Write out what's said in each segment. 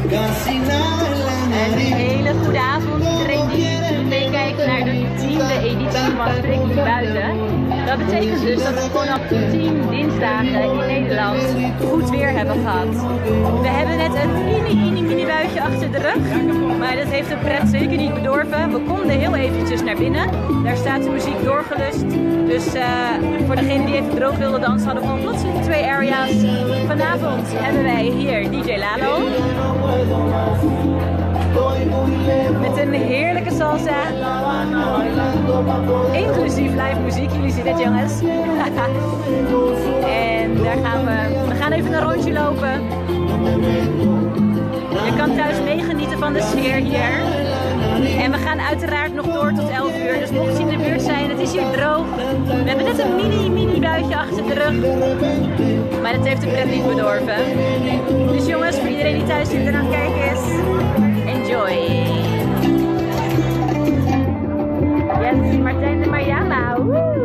Een hele goede avond iedereen die meekijkt naar de 10e editie van Strictly Buiten. Dat betekent dus dat we vanaf 10 dinsdagen in Nederland goed weer hebben gehad. We hebben net een mini buitje achter de rug, maar dat heeft de pret zeker niet bedorven. We konden heel eventjes naar binnen, daar staat de muziek doorgelust. Dus voor degene die even droog wilde dansen hadden we gewoon plotseling 2 area's. Vanavond hebben wij hier DJ Lalo. Met een heerlijke salsa. Inclusief live muziek, jullie zien het jongens. En daar gaan we gaan even een rondje lopen. Je kan thuis meegenieten van de sfeer hier. En we gaan uiteraard nog door tot 11 uur. Dus mocht je in de buurt zijn, het is hier droog. We hebben net een mini buitje achter de rug. Maar dat heeft de pret niet bedorven. Dus jongens, voor iedereen die thuis zit en aan het kijken is, enjoy! Yes, Martijn en Maryama.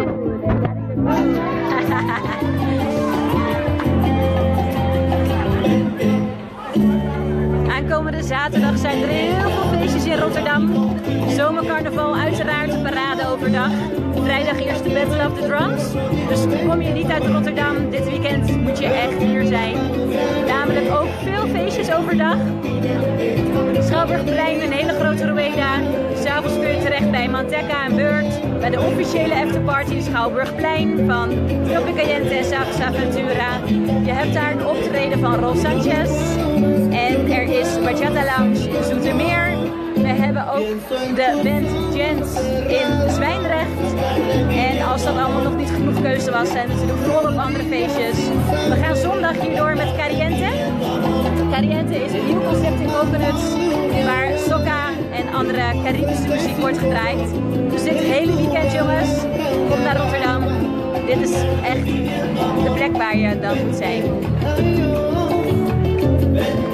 Aankomende zaterdag zijn er heel veel feestjes in Rotterdam. Zomercarnaval, uiteraard een parade overdag. Vrijdag eerst de Battle of the Drums. Dus kom je niet uit Rotterdam, dit weekend moet je echt hier zijn. Namelijk ook veel feestjes overdag. Schouwburgplein, een hele grote Rueda. S'avonds kun je terecht bij Manteca en Beurt. Bij de officiële afterparty Schouwburgplein van Tropicaliente en Salsa Aventura. Je hebt daar een optreden van Rolf Sanchez. En er is Bachata Lounge in Zoetermeer. We hebben ook de band Jens in Zwijndrecht. En als dat allemaal nog niet genoeg keuze was, zijn we natuurlijk volop andere feestjes. We gaan zondag hierdoor met Cariente. Cariente is een nieuw concept in Coconuts, waar soca en andere Caribische muziek wordt gedraaid. Dus dit hele weekend jongens, kom naar Rotterdam. Dit is echt de plek waar je dan moet zijn.